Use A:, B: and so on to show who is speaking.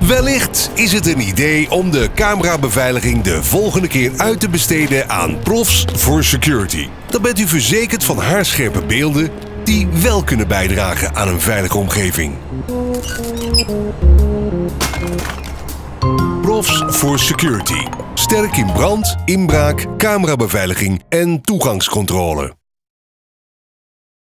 A: Wellicht is het een idee om de camerabeveiliging de volgende keer uit te besteden aan Profs for Security. Dan bent u verzekerd van haarscherpe beelden die wel kunnen bijdragen aan een veilige omgeving. Profs for Security. Sterk in brand, inbraak, camerabeveiliging en toegangscontrole.